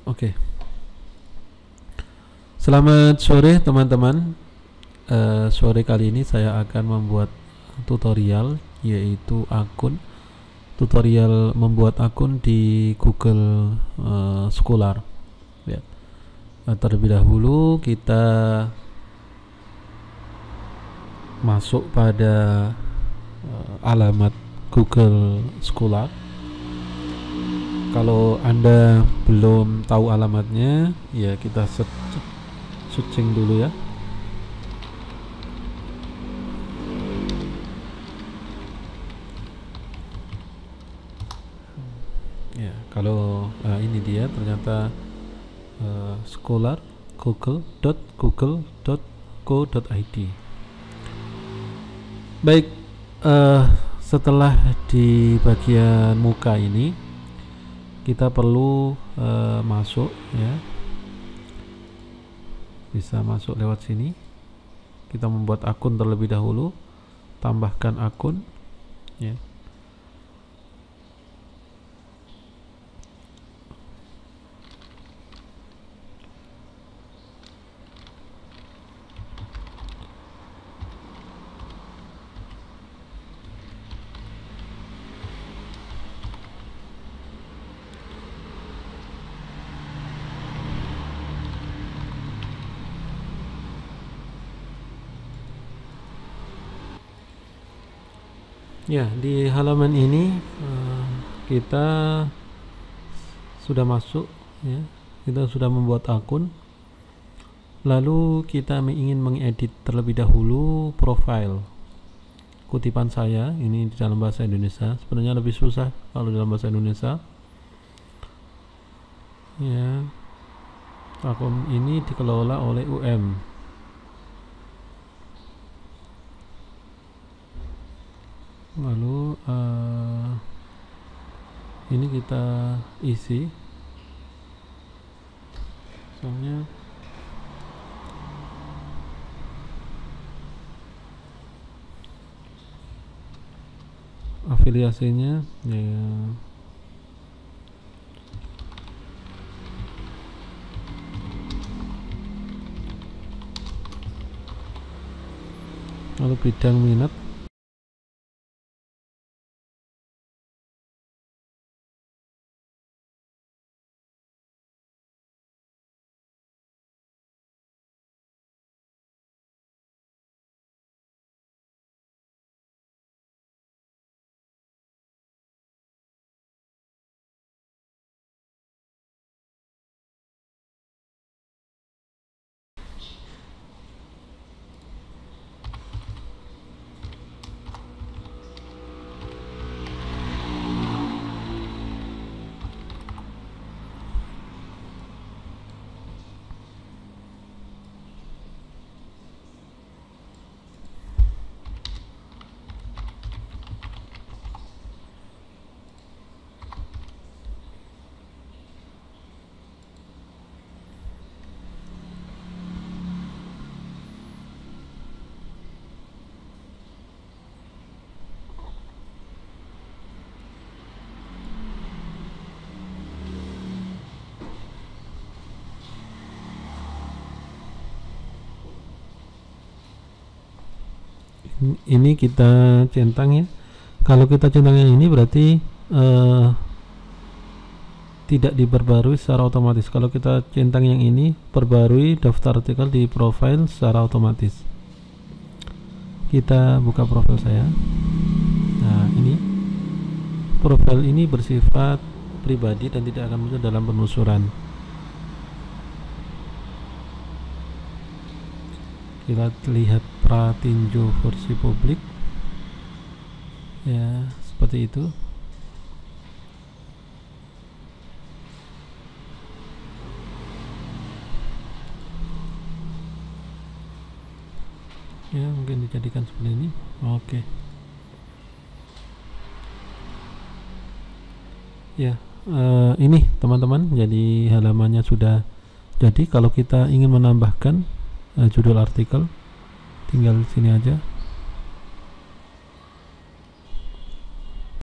Oke. Selamat sore teman-teman. Sore kali ini saya akan membuat tutorial, yaitu tutorial membuat akun di Google Scholar. Ya. Terlebih dahulu kita masuk pada alamat Google Scholar. Kalau Anda belum tahu alamatnya, ya kita searching dulu ya. Ya, kalau ini dia ternyata Scholar google.google.co.id. Baik, setelah di bagian muka ini kita perlu masuk ya. Bisa masuk lewat sini. Kita membuat akun terlebih dahulu, tambahkan akun ya. Ya, di halaman ini kita sudah masuk ya. Kita sudah membuat akun. Lalu kita ingin mengedit terlebih dahulu profile. Kutipan saya ini di dalam bahasa Indonesia. Sebenarnya lebih susah kalau dalam bahasa Indonesia. Ya. Akun ini dikelola oleh UM. Lalu ini kita isi, soalnya afiliasinya ya. Lalu bidang minat. Ini kita centang ya. Kalau kita centang yang ini berarti tidak diperbarui secara otomatis. Kalau kita centang yang ini, perbarui daftar artikel di profile secara otomatis. Kita buka profil saya. Nah, ini profil ini bersifat pribadi dan tidak akan muncul dalam penelusuran. Kita lihat pratinjo versi publik ya, seperti itu. Ya, mungkin dijadikan seperti ini. Oke. Ya, ini teman-teman, jadi halamannya sudah jadi. Kalau kita ingin menambahkan judul artikel, tinggal sini aja.